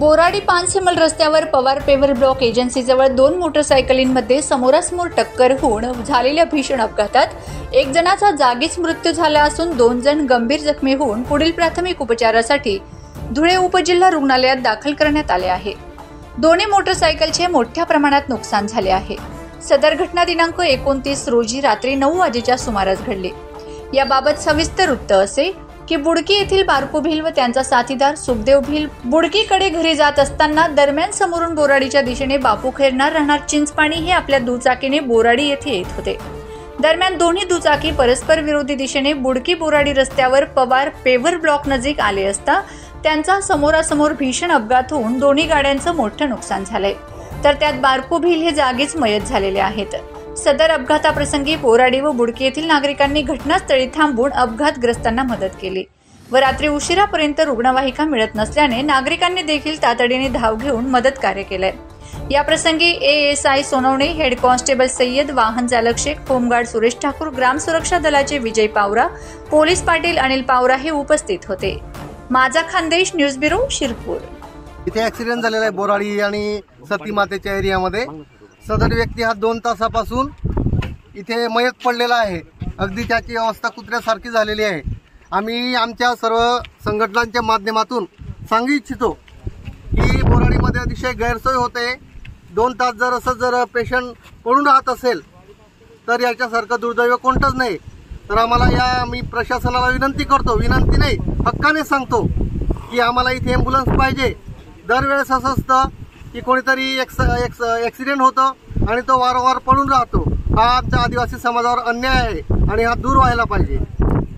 बोराडी पानसेमल रस्त्यावर Pawar paver block एजन्सीजवळ दोन मोटरसायकलींमध्ये समोरासमोर टक्कर होऊन झालेल्या भीषण अपघातात एक जणाचा जागीच मृत्यू झाला असून 2 जण गंभीर जखमी होऊन पुढील प्राथमिक उपचारासाठी धुळे उपजिल्हा रुग्णालयात दाखल करण्यात आले आहे। दोन्ही मोटरसायकलचे मोठ्या प्रमाणात नुकसान झाले आहे। सदर घटना दिनांक 29 रोजी रात्री 9 वाजेच्या सुमारास घडली। याबाबत सविस्तर वृत्त असे की बुडकी येथील बारकू भिल व त्यांचा साथीदार सुखदेव भिल बुडकीकडे घरी जात असताना दरम्यान समोरून बोराडीच्या दिशेने बापू खैरनार राहणार चिंचपाणी हे आपल्या दुचाकीने बोराडी येथे येत होते। दरम्यान दोन्ही दुचाकी परस्पर विरोधी दिशेने बुडकी बोराडी रस्त्यावर पवार पेवर ब्लॉक नजीक आले असता त्यांचा समोरासमोर भीषण अपघात होऊन दोन्ही गाड्यांचं मोठं नुकसान झालंय, तर त्यात बारकू भिल हे जागीच मयत झालेले आहेत। सदर अपघाताप्रसंगी बोराडी व बुडकी येथील नागरिकांनी घटनास्थळी थांबून अपघातग्रस्तांना मदत केली व रात्री उशिरापर्यंत रुग्णवाहिका मिळत नसल्याने नागरिकांनी देखील तातडीने धाव घेऊन मदत कार्य केले। या प्रसंगी ASI Sonawane, head constable Sayyad, वाहन चालक शेख, होमगार्ड सुरेश ठाकूर, ग्राम सुरक्षा दलाचे विजय पावरा, पोलीस पाटील अनिल पावरा हे उपस्थित होते। माझा खानदेश न्यूज ब्युरो, शिरपूर। इथे ऍक्सिडेंट झालेला आहे बोराडी आणि सती मातेच्या एरियामध्ये। सदर व्यक्ती हा 2 तासापासून इथे मयत पडलेला आहे। अगदी त्याची अवस्था कुत्र्यासारखी झालेली आहे। आम्ही आमच्या सर्व संघटनांच्या माध्यमातून सांगू इच्छितो की बोराडीमध्ये अतिशय गैरसोय होते। 2 तास जर पेशंट पडून राहत असेल तर याच्यासारखं दुर्दैव कोणतंच नाही। तर आम्हाला मी प्रशासनाला विनंती करतो, विनंती नाही हक्काने सांगतो की आम्हाला इथे ॲम्ब्युलन्स पाहिजे। दरवेळेस असं असतं की कोणीतरी ॲक्सिडेंट होतं आणि तो वारंवार पडून राहतो। हा आमच्या आदिवासी समाजावर अन्याय आहे आणि हा दूर व्हायला पाहिजे।